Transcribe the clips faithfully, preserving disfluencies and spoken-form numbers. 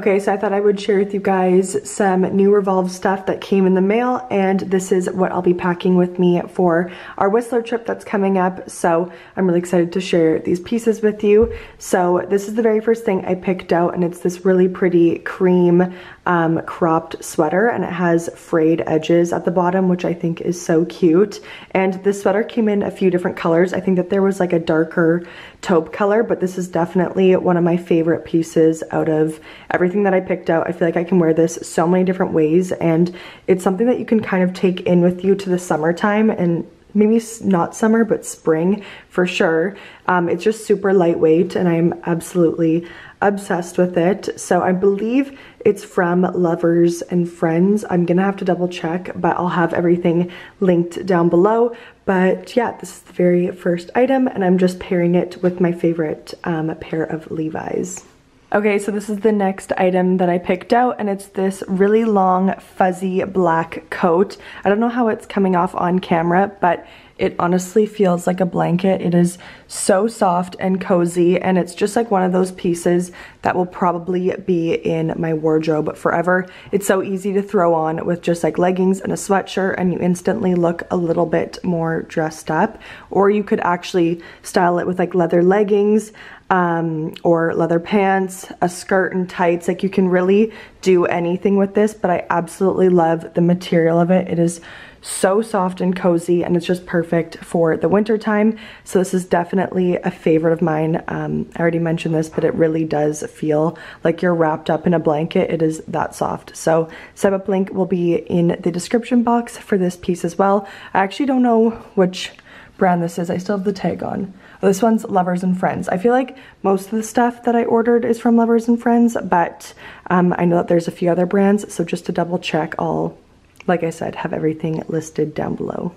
Okay, so I thought I would share with you guys some new Revolve stuff that came in the mail, and this is what I'll be packing with me for our Whistler trip that's coming up. So I'm really excited to share these pieces with you. So this is the very first thing I picked out, and it's this really pretty cream um, cropped sweater, and it has frayed edges at the bottom, which I think is so cute. And this sweater came in a few different colors. I think that there was like a darker taupe color, but this is definitely one of my favorite pieces out of everything that I picked out. I feel like I can wear this so many different ways, and it's something that you can kind of take in with you to the summertime, and maybe not summer, but spring for sure. Um, it's just super lightweight, and I'm absolutely obsessed with it. So I believe it's from Lovers and Friends. I'm gonna have to double check, but I'll have everything linked down below. But yeah, this is the very first item, and I'm just pairing it with my favorite um, pair of Levi's. Okay, so this is the next item that I picked out, and it's this really long fuzzy black coat. I don't know how it's coming off on camera, but it honestly feels like a blanket. It is so soft and cozy, and it's just like one of those pieces that will probably be in my wardrobe forever. It's so easy to throw on with just like leggings and a sweatshirt, and you instantly look a little bit more dressed up. Or you could actually style it with like leather leggings, um, or leather pants, a skirt and tights. Like you can really do anything with this, but I absolutely love the material of it. It is so soft and cozy, and it's just perfect for the winter time. So this is definitely a favorite of mine. Um, I already mentioned this, but it really does feel like you're wrapped up in a blanket. It is that soft. So step up link will be in the description box for this piece as well. I actually don't know which brand this is. I still have the tag on. Oh, this one's Lovers and Friends. I feel like most of the stuff that I ordered is from Lovers and Friends, but um, I know that there's a few other brands. So just to double check, I'll, like I said, have everything listed down below.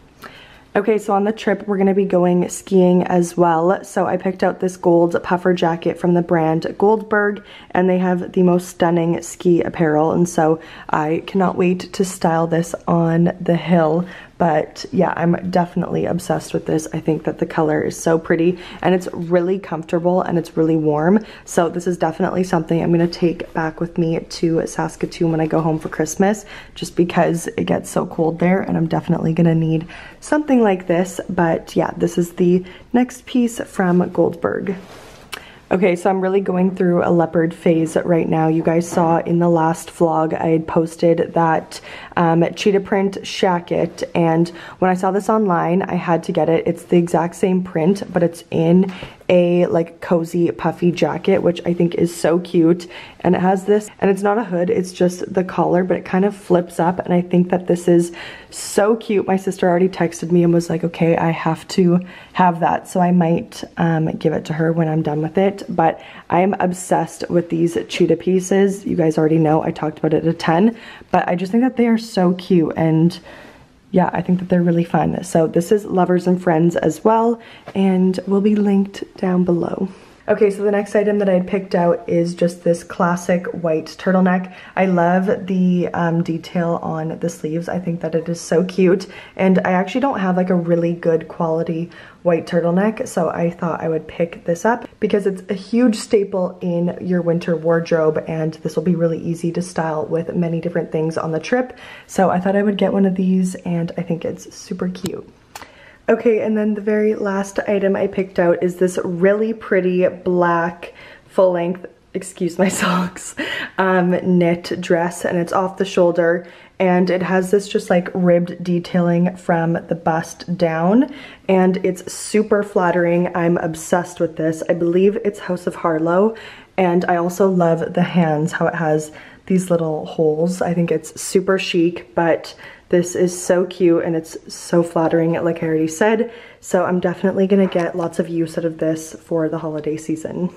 Okay, so on the trip, we're gonna be going skiing as well. So I picked out this gold puffer jacket from the brand Goldberg, and they have the most stunning ski apparel. And so I cannot wait to style this on the hill. But yeah, I'm definitely obsessed with this. I think that the color is so pretty, and it's really comfortable, and it's really warm. So this is definitely something I'm gonna take back with me to Saskatoon when I go home for Christmas, just because it gets so cold there, and I'm definitely gonna need something like this. But yeah, this is the next piece from Goldberg. Okay, so I'm really going through a leopard phase right now. You guys saw in the last vlog I had posted that um, cheetah print shacket, and when I saw this online, I had to get it. It's the exact same print, but it's in a like cozy puffy jacket, which I think is so cute. And it has this, and it's not a hood, it's just the collar, but it kind of flips up, and I think that this is so cute. My sister already texted me and was like, okay, I have to have that, so I might um, give it to her when I'm done with it. But I am obsessed with these cheetah pieces. You guys already know I talked about it a ton, but I just think that they are so cute, and yeah, I think that they're really fun. So this is Lovers and Friends as well, and will be linked down below. Okay, so the next item that I had picked out is just this classic white turtleneck. I love the um, detail on the sleeves. I think that it is so cute, and I actually don't have like a really good quality white turtleneck, so I thought I would pick this up because it's a huge staple in your winter wardrobe, and this will be really easy to style with many different things on the trip. So I thought I would get one of these, and I think it's super cute. Okay, and then the very last item I picked out is this really pretty black full-length, excuse my socks, um, knit dress, and it's off the shoulder, and it has this just like ribbed detailing from the bust down, and it's super flattering. I'm obsessed with this. I believe it's House of Harlow, and I also love the hands, how it has these little holes. I think it's super chic, but this is so cute, and it's so flattering, like I already said. So I'm definitely gonna get lots of use out of this for the holiday season.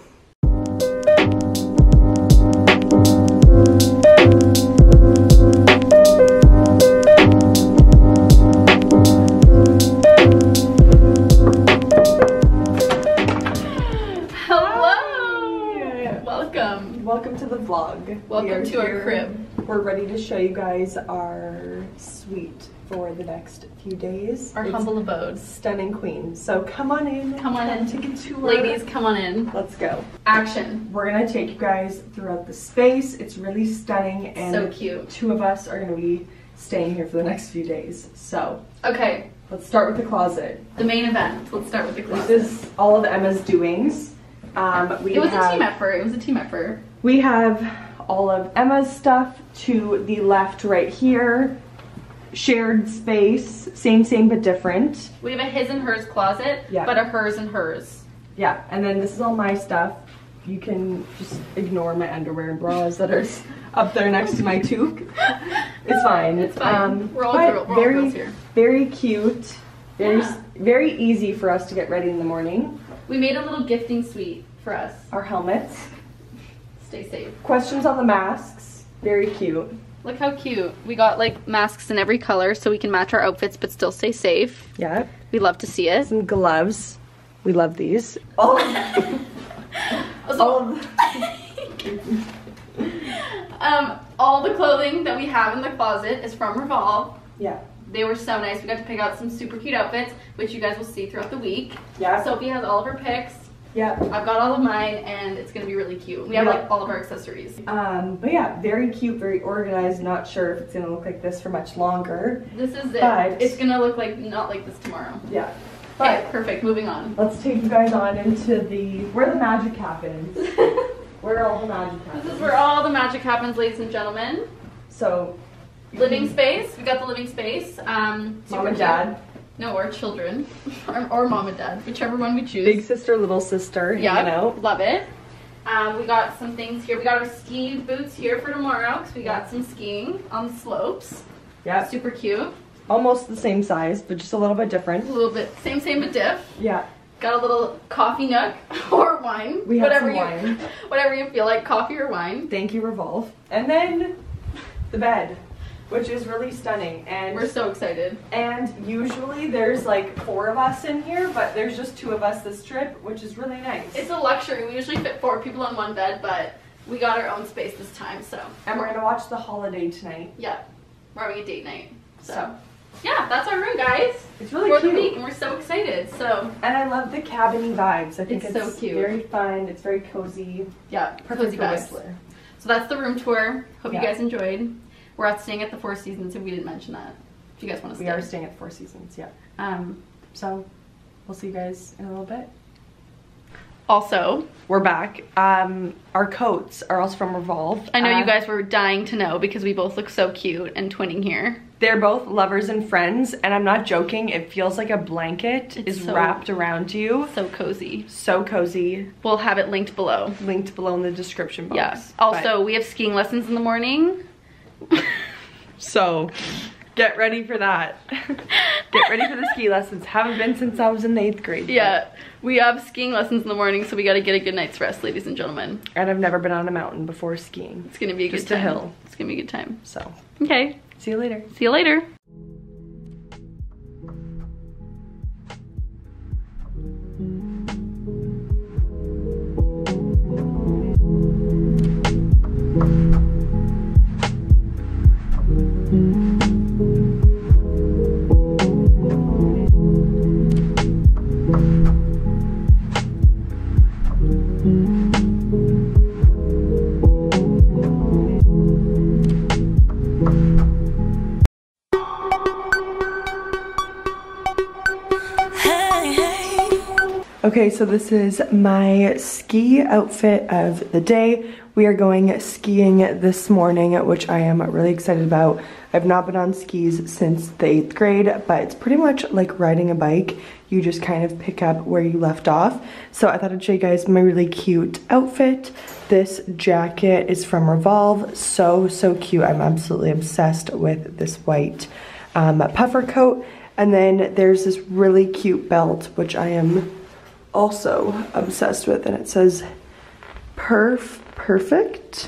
Hello! Welcome. Welcome to the vlog. Welcome to our crib. we're ready to show you guys our suite for the next few days. Our it's humble abode. Stunning queen. So come on in. Come on in. Take a tour. Ladies, come on in. Let's go. Action. We're gonna take you guys throughout the space. It's really stunning, and so cute. Two of us are gonna be staying here for the next few days. So okay, let's start with the closet. The main event. Let's start with the closet. This is all of Emma's doings. Um, we it was have, a team effort. It was a team effort. We have all of Emma's stuff to the left right here. Shared space, same, same, but different. We have a his and hers closet, yeah. but a hers and hers. Yeah, and then this is all my stuff. You can just ignore my underwear and bras that are up there next to my toque. It's fine. It's fine. Um, we're all, girl, we're very, all girls here. Very cute. Very, yeah. very easy for us to get ready in the morning. We made a little gifting suite for us. Our helmets. Stay safe. Questions on the masks. Very cute. Look how cute. We got like masks in every color so we can match our outfits but still stay safe. Yeah. We love to see it. Some gloves. We love these. All of all of um, all the clothing that we have in the closet is from Revolve. Yeah. They were so nice. We got to pick out some super cute outfits, which you guys will see throughout the week. Yeah. Sophie has all of her picks. Yeah. I've got all of mine, and it's going to be really cute. We have, yeah. like, all of our accessories. Um, but yeah, very cute, very organized. Not sure if it's going to look like this for much longer. This is it. But it's going to look like, not like this tomorrow. Yeah. Okay, perfect. Moving on. Let's take you guys on into the, where the magic happens. Where all the magic happens. This is where all the magic happens, ladies and gentlemen. So. Living space. We got the living space. Um, Mom and dad. No, or children, or, or mom and dad, whichever one we choose. Big sister, little sister, yeah, hanging out. Love it. Um, we got some things here. We got our ski boots here for tomorrow because we got some skiing on the slopes. Yeah. Super cute. Almost the same size, but just a little bit different. A little bit, same, same, but diff. Yeah. Got a little coffee nook or wine. We have whatever some you, wine. Whatever you feel like, coffee or wine. Thank you, Revolve. And then the bed, which is really stunning, and we're so excited. And usually there's like four of us in here, but there's just two of us this trip, which is really nice. It's a luxury. We usually fit four people on one bed, but we got our own space this time, so. And we're gonna watch The Holiday tonight. Yeah, we're having a date night. So, so. Yeah, that's our room, guys. It's really for cute. the week, and we're so excited. So. And I love the cabin-y vibes. I think it's, it's so cute. Very fun. It's very cozy. Yeah, perfect cozy for vibes. Whistler. So that's the room tour. Hope yeah. you guys enjoyed. We're at staying at the Four Seasons, and we didn't mention that. If you guys want to stay. We are staying at the Four Seasons, yeah. Um, so we'll see you guys in a little bit. Also, we're back. Um, our coats are also from Revolve. I know uh, you guys were dying to know because we both look so cute and twinning here. They're both lovers and friends, and I'm not joking. It feels like a blanket it's is so, wrapped around you. So cozy. So cozy. We'll have it linked below. Linked below in the description box. Yeah. Also, but we have skiing lessons in the morning. So, get ready for that. Get ready for the ski lessons. Haven't been since I was in the eighth grade. Yeah. We have skiing lessons in the morning, so we got to get a good night's rest, ladies and gentlemen. And I've never been on a mountain before skiing. It's going to be a Just good time. Just a hill. It's going to be a good time. So. Okay. See you later. See you later. Okay, so this is my ski outfit of the day. We are going skiing this morning, which I am really excited about. I've not been on skis since the eighth grade, but it's pretty much like riding a bike. You just kind of pick up where you left off. So I thought I'd show you guys my really cute outfit. This jacket is from Revolve. So, so cute. I'm absolutely obsessed with this white um, puffer coat. And then there's this really cute belt, which I am also obsessed with, and it says perf perfect,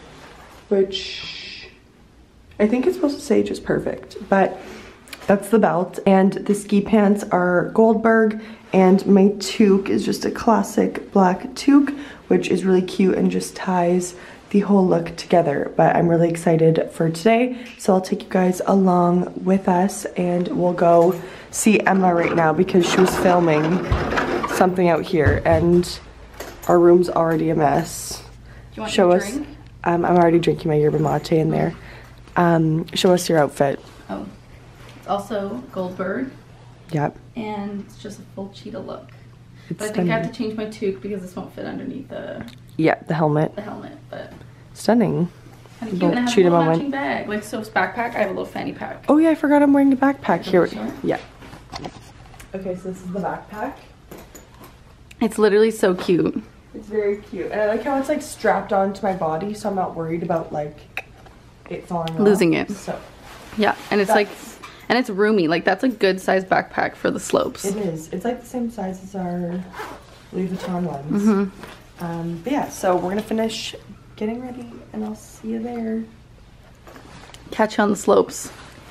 which I think it's supposed to say just perfect, but that's the belt. And the ski pants are Goldberg, and my toque is just a classic black toque, which is really cute and just ties the whole look together, but I'm really excited for today. So I'll take you guys along with us and we'll go see Emma right now because she was filming something out here and our room's already a mess. Do you want show your us, drink? Um, I'm already drinking my yerba mate in there. Um, show us your outfit. Oh, it's also Goldberg. Yep. And it's just a full cheetah look. It's but I think I have to change my toque because this won't fit underneath the yeah, the helmet. the helmet. But stunning. kind of cute. And I have a Cheetah little moment. matching bag. Like Soph's backpack, I have a little fanny pack. Oh yeah, I forgot I'm wearing a backpack here. Sure. Yeah. Okay, so this is the backpack. It's literally so cute. It's very cute. And I like how it's like strapped onto my body so I'm not worried about like it falling off. Losing it. So Yeah, and it's That's- like, and it's roomy. Like that's a good sized backpack for the slopes. it is. It's like the same size as our Louis Vuitton ones. Mm-hmm. Um, but yeah, so we're gonna finish getting ready and I'll see you there. Catch you on the slopes.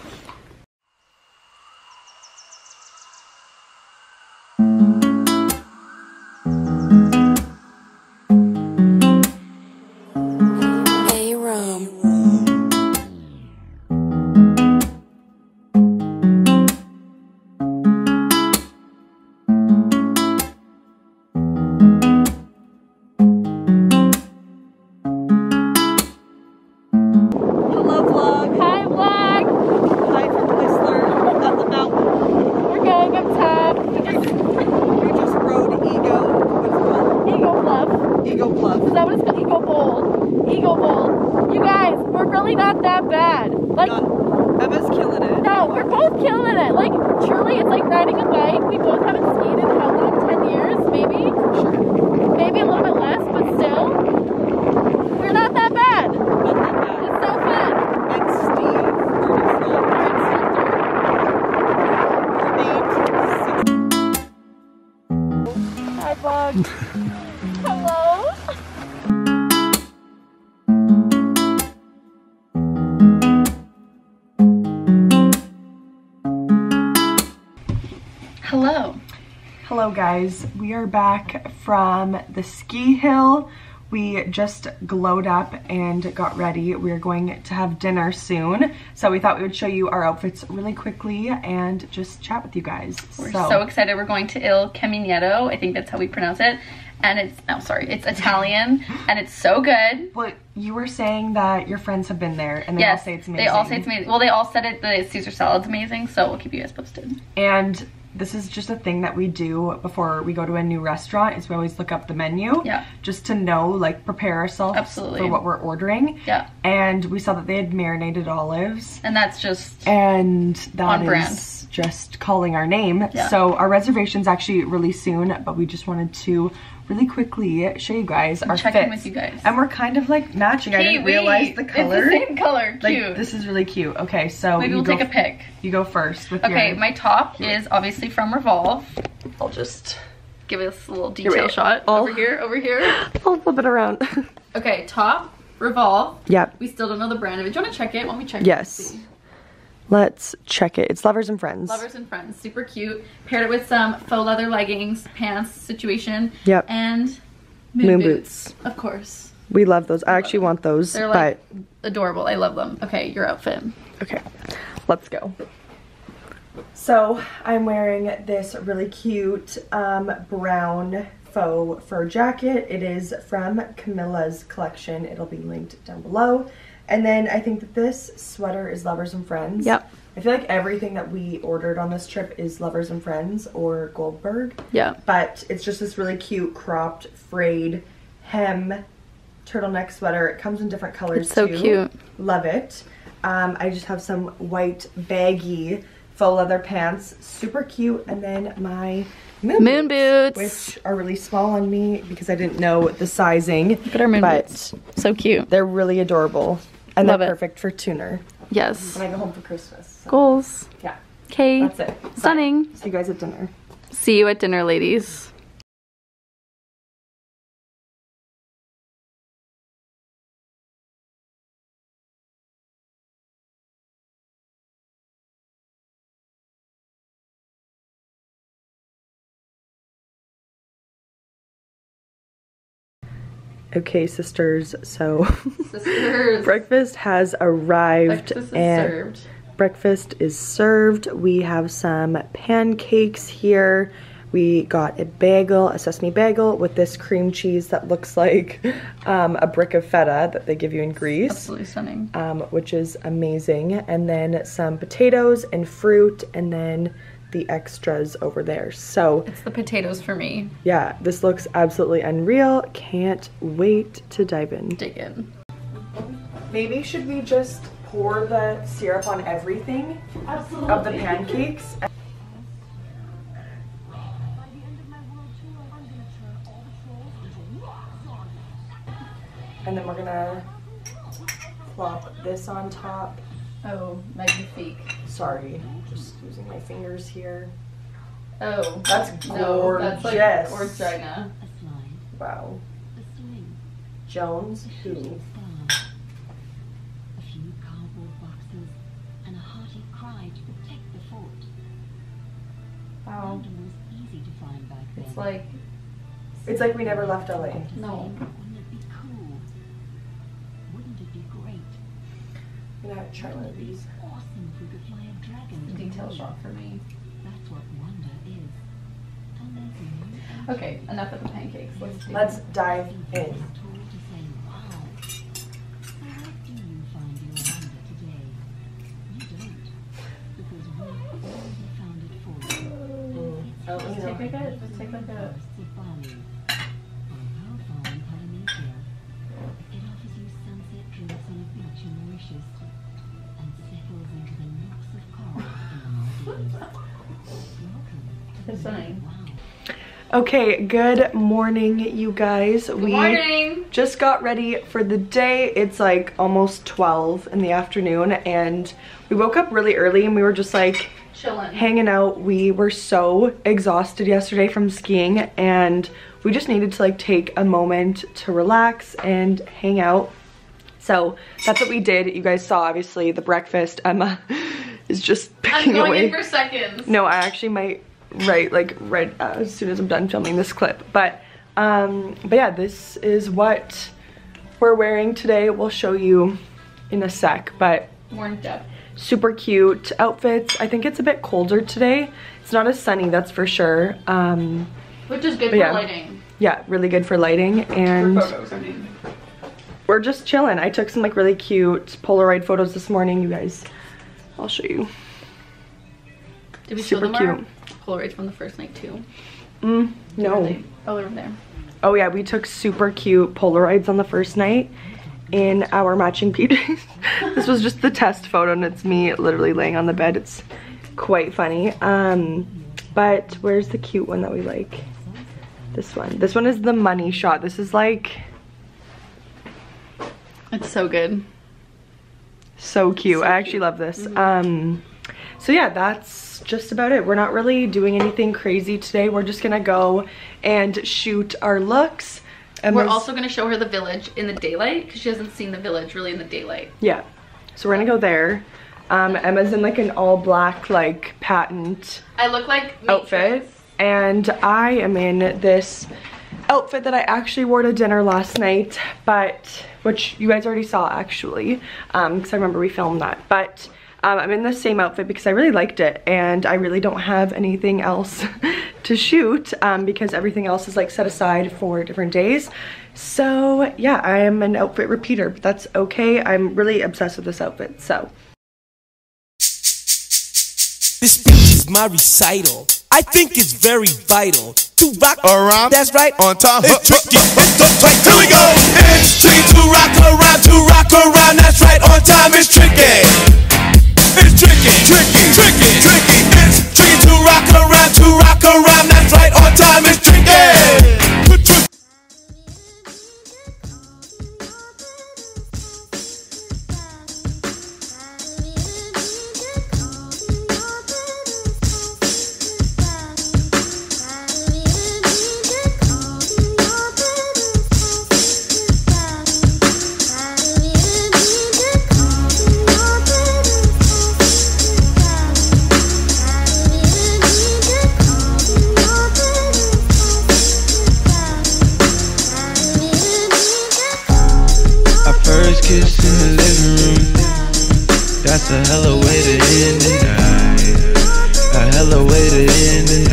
Hello vlog. Hi vlog! Hi from Whistler at the mountain. We're going up top. We just We just rode Ego. What's it called? Eagle Bluff. Ego Bluff. Is that what it's called? Eagle Bowl. Eagle Bowl. You guys, we're really not that bad. Like, Not- Emma's killing it. no, we're both killing it. Like, truly, it's like riding a bike. We both haven't skated in how long? ten years, maybe? Sure. Maybe a little bit less, but still. We're not that bad. Not that bad. It's so fun. And Steve, our new friend, Our instructor. remained Hi, vlog. Hello. Hello. Hello guys, we are back from the ski hill. We just glowed up and got ready. We are going to have dinner soon. So we thought we would show you our outfits really quickly and just chat with you guys. We're so, excited. We're going to Il Camminetto. I think that's how we pronounce it. And it's, oh sorry, it's Italian and it's so good. Well, you were saying that your friends have been there and they Yes, all say it's amazing. they all say it's amazing. Well, they all said it, the Caesar salad's amazing, so we'll keep you guys posted. And this is just a thing that we do before we go to a new restaurant is we always look up the menu. Yeah. Just to know, like prepare ourselves Absolutely. for what we're ordering. Yeah. And we saw that they had marinated olives. And that's just, And that On is brand. just calling our name. Yeah. So our reservation's actually really soon, but we just wanted to really quickly show you guys our check fits. in with you guys. And we're kind of like matching. I didn't Kiwi. realize the color. It's the same color, Like cute. this is really cute. Okay, so Maybe you we'll go, take a pic. You go first with Okay, your, my top is obviously from Revolve. I'll just give us a little Here we detail go. shot. Oh. Over here, over here. I'll flip it around. Okay, top, Revolve. Yep. We still don't know the brand of it. Do you want to check it? Why don't we check it? Yes. See? Let's check it. It's Lovers and Friends. Lovers and Friends, super cute. Paired it with some faux leather leggings, pants situation. Yep. And moon, Moon boots. boots. Of course. We love those. I actually want those, They're like adorable. I love them. Okay, your outfit. but okay, let's go. So I'm wearing this really cute um, brown faux fur jacket. It is from Camilla's collection. It'll be linked down below. And then I think that this sweater is Lovers and Friends. Yep. I feel like everything that we ordered on this trip is Lovers and Friends or Goldberg. Yeah. But it's just this really cute cropped frayed hem turtleneck sweater. It comes in different colors It's so too. cute. Love it. Um, I just have some white baggy faux leather pants. Super cute. And then my moon, Moon boots. which are really small on me because I didn't know the sizing. Look at our moon but boots. So cute. they're really adorable. And Love they're it. perfect for tuner Yes. when I go home for Christmas. So, Goals. yeah, Okay. that's it. Stunning. See you guys at dinner. See you at dinner, ladies. Okay, sisters, so Sisters. breakfast has arrived. Breakfast is and served. Breakfast is served. We have some pancakes here. We got a bagel, a sesame bagel with this cream cheese that looks like um, a brick of feta that they give you in Greece. Absolutely stunning. Um, which is amazing. And then some potatoes and fruit, and then the extras over there. So It's the potatoes for me. yeah, this looks absolutely unreal. Can't wait to dive in. Dig in. Maybe should we just pour the syrup on everything Absolutely. of the pancakes? And then we're gonna plop this on top. Oh, magnifique. Sorry, just using my fingers here. Oh. That's No, that's like gorgeous. Orgina. Wow. Jones, who? A few cardboard boxes and a hearty cry to protect the fort. Wow. London was easy to find back then. It's like, It's like we never left L A. no. Wouldn't it be cool? Wouldn't it be great? I'm gonna try one of these. Awesome if we could fly a dragon. Detail shot for me. That's what wonder is. Amazing. Okay, enough of the pancakes. Let's do Let's dive in. Told to say wow. So what do you find your wonder today? You don't. Because we already found it for you. Oh, Just you know. take like a, just take like a, Coasts of Bali. Or how far in Polynesia. It offers you sunset drinks on a beach in Mauritius. And settles into the nooks of coral in the Maldives. Welcome to it's stunning. Wow. Okay, good morning, you guys. Good we morning. just got ready for the day. It's like almost twelve in the afternoon, and we woke up really early and we were just like Chilling. hanging out. We were so exhausted yesterday from skiing, and we just needed to like take a moment to relax and hang out. So that's what we did. You guys saw obviously the breakfast. Emma is just I'm picking going away. in for seconds. No, I actually might write like right uh, as soon as I'm done filming this clip. But um, but yeah, this is what we're wearing today. We'll show you in a sec. But Warmed up. super cute outfits. I think it's a bit colder today. It's not as sunny, that's for sure. Um, Which is good But for yeah. lighting. yeah, really good for lighting. And For photos, I mean. we're just chilling. I took some like really cute Polaroid photos this morning, you guys. I'll show you. Did we Super show them our cute. Polaroids from the first night too? Mm, no. They- oh, they're there. Oh yeah, we took super cute Polaroids on the first night in our matching P Js. This was just the test photo, and it's me literally laying on the bed. It's quite funny. Um, but where's the cute one that we like? This one. This one is the money shot. This is like It's so good. so cute. So I actually cute. love this. Um, so yeah, that's just about it. We're not really doing anything crazy today. We're just gonna go and shoot our looks. And We're there's- also going to show her the village in the daylight because she hasn't seen the village really in the daylight. Yeah, so we're gonna go there. Um, Emma's in like an all black like patent I look like outfit, Matrix. and I am in this outfit that I actually wore to dinner last night, but which you guys already saw actually, um, because I remember we filmed that. But um, I'm in the same outfit because I really liked it, and I really don't have anything else to shoot um, because everything else is like set aside for different days. So yeah, I am an outfit repeater, but that's okay. I'm really obsessed with this outfit, so. This speech is my recital. I think it's very vital to rock around. That's right, on time. It's tricky. It's the right. Here we go. It's tricky to rock around, to rock around. That's right, on time. It's tricky. It's tricky, tricky, tricky, tricky. It's tricky to rock around, to rock around. That's right, on time. It's tricky. Tricky. Thank you. That's a hella way to end the night. A hella way to end the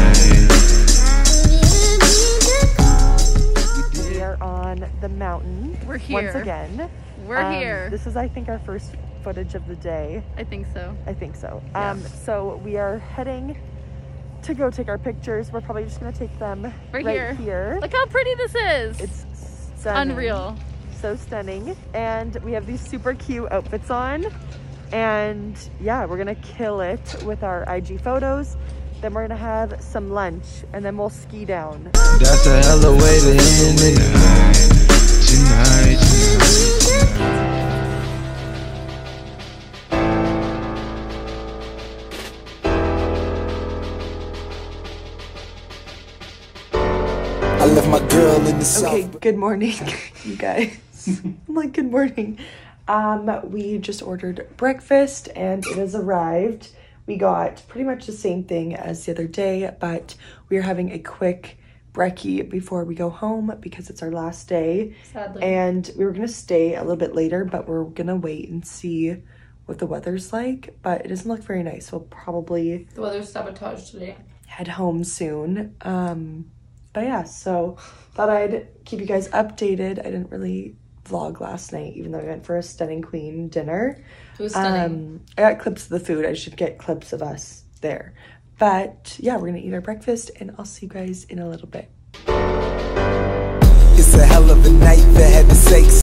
night. We are on the mountain. We're here. Once again. We're Um, here. This is, I think, our first footage of the day. I think so. I think so. Yeah. Um, so we are heading to go take our pictures. We're probably just gonna take them Right right here. here. Look how pretty this is. It's stunning. unreal. So stunning. And we have these super cute outfits on. And yeah, we're gonna kill it with our I G photos. Then we're gonna have some lunch and then we'll ski down. That's a hella way to end the night. Tonight, tonight, tonight. I left my girl in the south. Okay, good morning, you guys. I'm like, good morning. Um, we just ordered breakfast and it has arrived. We got pretty much the same thing as the other day, but we are having a quick brekkie before we go home because it's our last day. Sadly. And we were gonna stay a little bit later, but we're gonna wait and see what the weather's like. But it doesn't look very nice. We'll probably The weather's sabotaged today. head home soon. Um, but yeah, so thought I'd keep you guys updated. I didn't really vlog last night, even though we went for a Stunning Queen dinner. It was stunning. Um, I got clips of the food. I should get clips of us there. But yeah, we're gonna eat our breakfast and I'll see you guys in a little bit. It's a hell of a night for heaven's sakes.